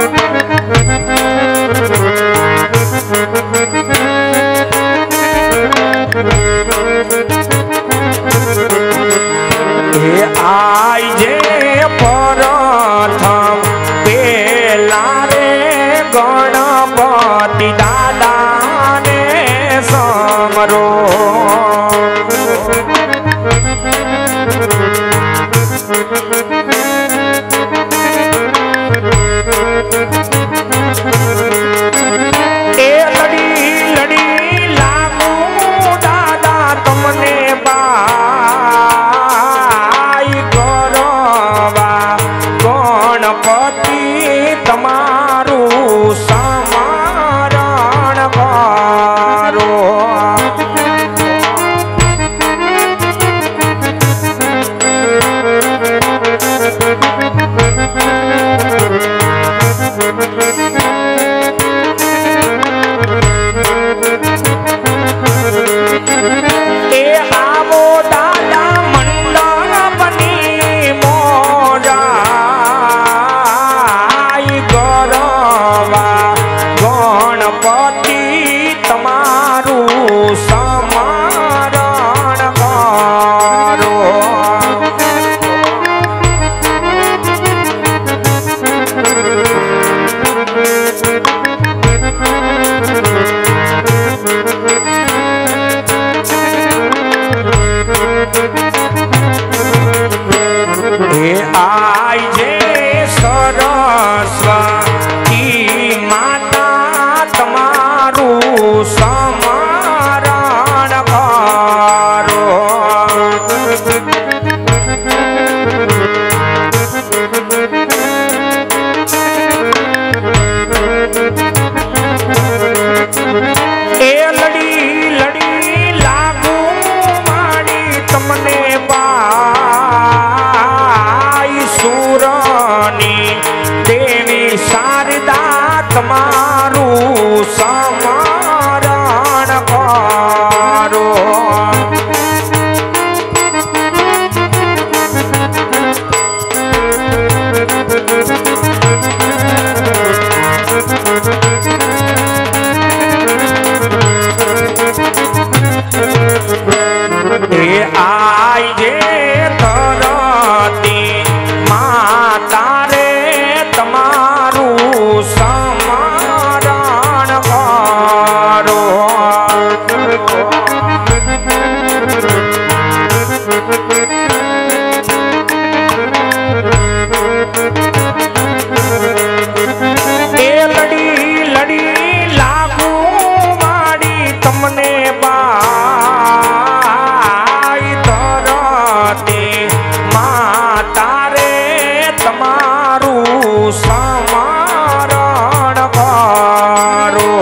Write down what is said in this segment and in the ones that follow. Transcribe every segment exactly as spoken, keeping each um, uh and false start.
आई जे प्रथम पेला रे गणपति दादा ने समरो ए लड़ी लड़ी लागू दादा तुमने बा गणपति तमारू समारण करो ए आवो दादा मंडल बनी मोरा गणपति तमारू समारण करो आई जे सरस्वती माता तमारू समारण करो ए लड़ी लड़ी लागू माड़ी तमने पाई सुरानी देवी शारदा तमारू समारण करो ए आई जे धरती माता रे तमारू समारण करो ए लड़ी लड़ी लागू माड़ी तमने बाई धरती माता रे तमारू समारण करो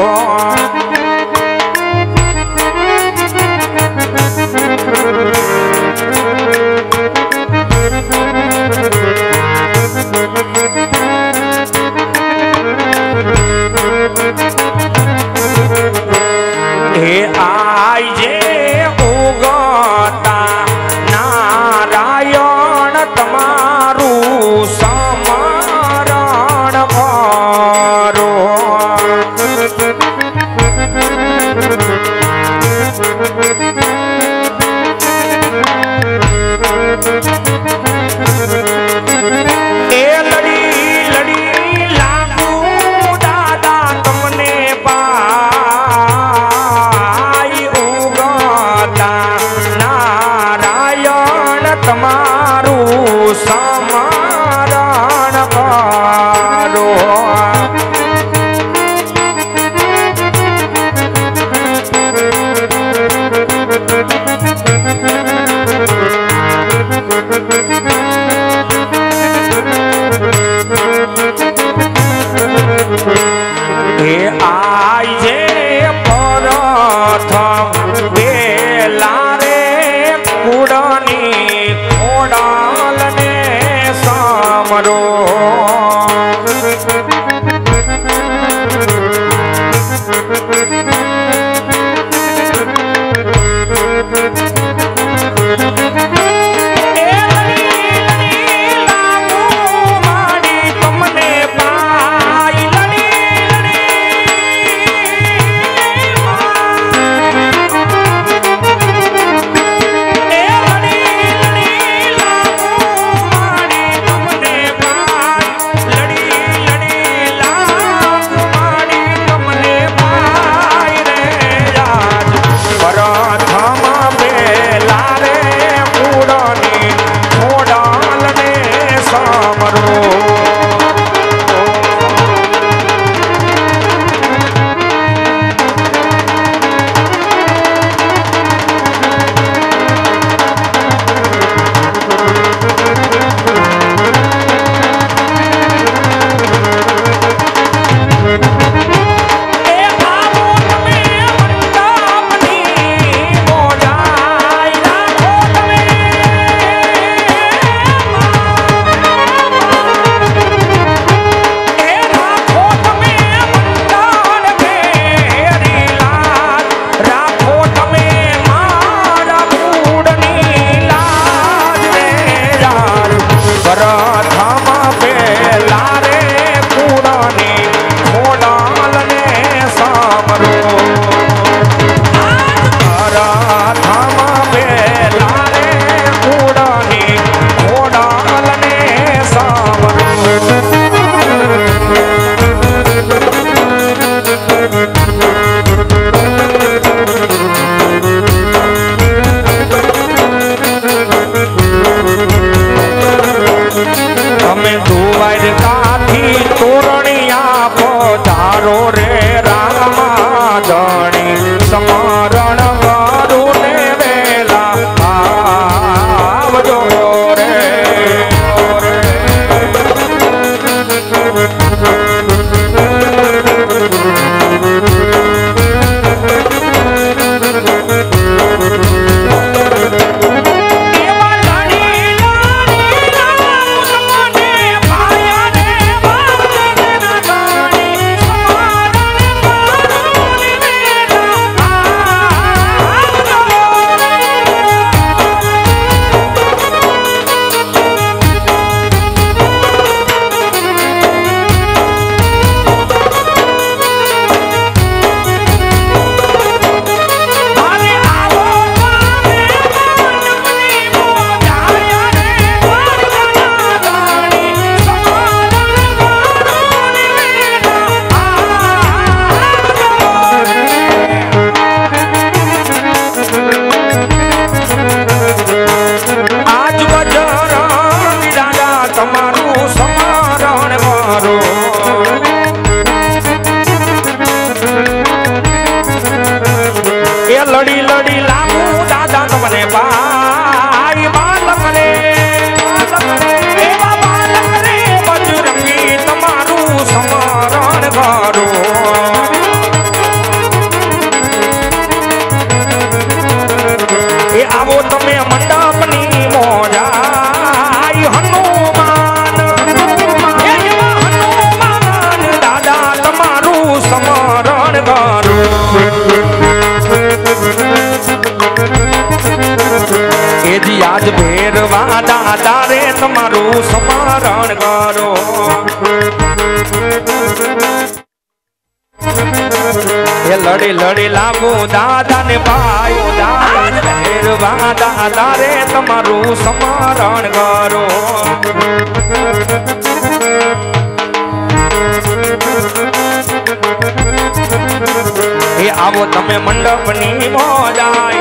हे आई जे उगता नारायण तमारू समारण करो ए लड़ी लड़ी लागू दादा तुमने पाई उगता नारायण तमारू समारण करो हे आई जे प्रथम बेला रे कुड़नी खोड़ल ने समरो પધારો રે રામ ધણી સમરણ કરું ને વેલા આવજો રે લડી લડી લાગુ દાદા તમને ભાઈ બાલક રે એવા બાલક રે બજરંગી તમારું સ્મરણ કરો એ આવો તમે મંડપની મોજાઈ હનુમાન હનુમાન દાદા તમારું સ્મરણ કરો એજી આજ ભેરવા દાદા રે તમારું સ્મરણ કરો એ લડી લડી લાગુ દાદા ને ભાઈ ભેરવા દાદા રે તમારું સ્મરણ કરો એ આવો તમે મંડપની મોજાય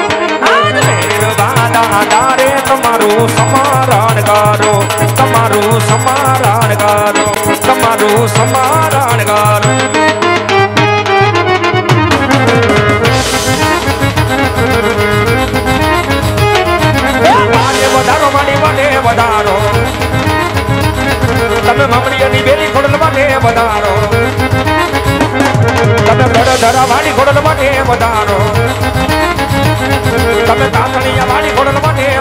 દાદા રે તમારું સ્મરણ કરો તમારું સ્મરણ કરો તમારું સ્મરણ કરો વધારો મારી માટે વધારો તમે મમડીની બેલી ખોડલ માટે વધારો તમે ધરા વાળી ખોડલ માટે વધારો તમે તાતણીયા વાળી ખોડલ માટે